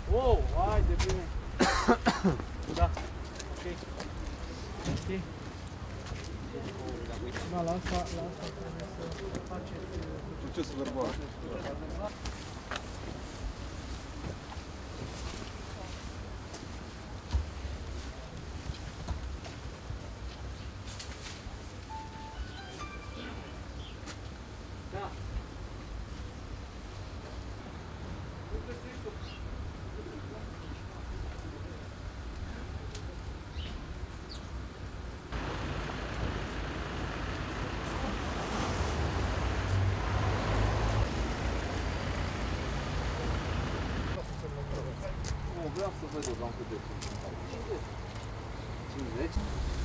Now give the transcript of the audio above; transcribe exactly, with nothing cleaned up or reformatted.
Oh, hai de bine. Da. Ok. Ok. Da, la asta, la asta trebuie să faceți... Procesul verbal. Da. Nu, vreau să văd o doamnă cât de sunt. cincizeci?